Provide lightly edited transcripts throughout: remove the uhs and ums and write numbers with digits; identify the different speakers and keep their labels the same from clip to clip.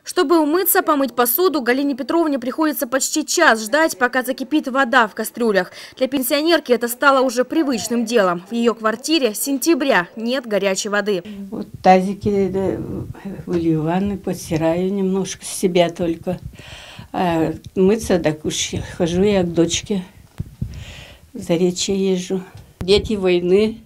Speaker 1: Чтобы умыться, помыть посуду, Галине Петровне приходится почти час ждать, пока закипит вода в кастрюлях. Для пенсионерки это стало уже привычным делом. В ее квартире с сентября нет горячей воды.
Speaker 2: Вот тазики вылью в ванну, постираю немножко с себя только. А мыться, так уж хожу я к дочке. В Заречье езжу. Дети войны,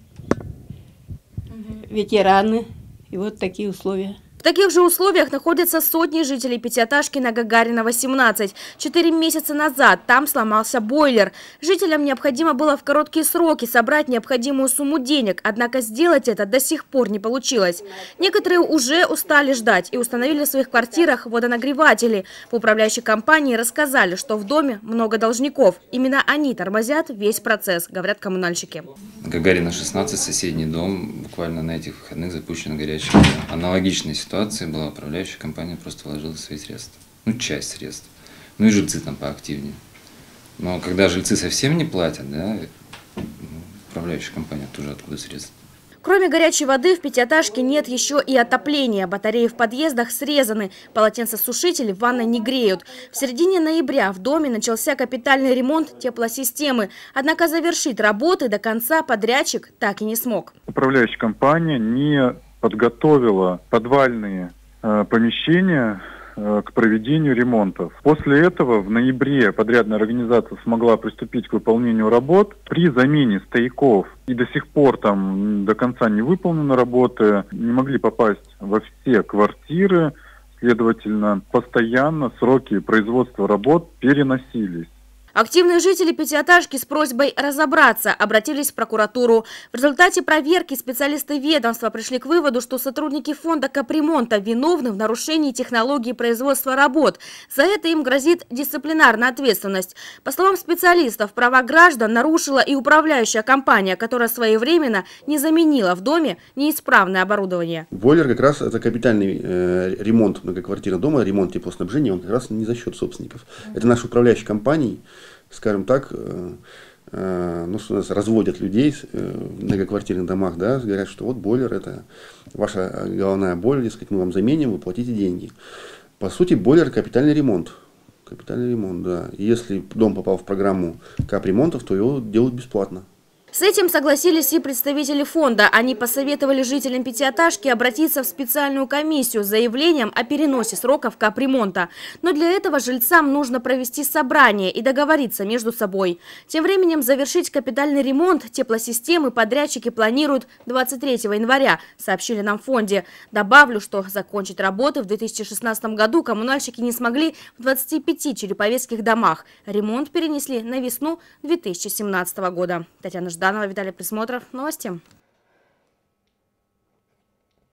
Speaker 2: ветераны. И вот такие условия.
Speaker 1: В таких же условиях находятся сотни жителей пятиэтажки на Гагарина, 18. 4 месяца назад там сломался бойлер. Жителям необходимо было в короткие сроки собрать необходимую сумму денег, однако сделать это до сих пор не получилось. Некоторые уже устали ждать и установили в своих квартирах водонагреватели. В управляющей компании рассказали, что в доме много должников. Именно они тормозят весь процесс, говорят коммунальщики.
Speaker 3: Гагарина, 16, соседний дом. Буквально на этих выходных запущена горячая вода. Аналогичная ситуация была, управляющая компания просто вложила свои средства. Ну, часть средств. Ну и жильцы там поактивнее. Но когда жильцы совсем не платят, да, управляющая компания тоже откуда средства.
Speaker 1: Кроме горячей воды в пятиэтажке нет еще и отопления. Батареи в подъездах срезаны, полотенцесушители в ванной не греют. В середине ноября в доме начался капитальный ремонт теплосистемы. Однако завершить работы до конца подрядчик так и не смог.
Speaker 4: Управляющая компания не подготовила подвальные помещения к проведению ремонтов. После этого в ноябре подрядная организация смогла приступить к выполнению работ. При замене стояков и до сих пор там до конца не выполнены работы, не могли попасть во все квартиры, следовательно, постоянно сроки производства работ переносились.
Speaker 1: Активные жители пятиэтажки с просьбой разобраться обратились в прокуратуру. В результате проверки специалисты ведомства пришли к выводу, что сотрудники фонда капремонта виновны в нарушении технологии производства работ. За это им грозит дисциплинарная ответственность. По словам специалистов, права граждан нарушила и управляющая компания, которая своевременно не заменила в доме неисправное оборудование.
Speaker 5: Бойлер как раз это капитальный ремонт многоквартирного дома, ремонт теплоснабжения, он как раз не за счет собственников. Это наши управляющие компании, скажем так, ну, что у нас разводят людей в многоквартирных домах, да, говорят, что вот бойлер это ваша головная боль, дескать, мы вам заменим, вы платите деньги. По сути, бойлер капитальный ремонт. Капитальный ремонт, да. И если дом попал в программу капремонтов, то его делают бесплатно.
Speaker 1: С этим согласились и представители фонда. Они посоветовали жителям пятиэтажки обратиться в специальную комиссию с заявлением о переносе сроков капремонта. Но для этого жильцам нужно провести собрание и договориться между собой. Тем временем завершить капитальный ремонт теплосистемы подрядчики планируют 23 января, сообщили нам в фонде. Добавлю, что закончить работы в 2016 году коммунальщики не смогли в 25 череповецких домах. Ремонт перенесли на весну 2017 года. Татьяна Жданова, Виталий Присмотров. Новости.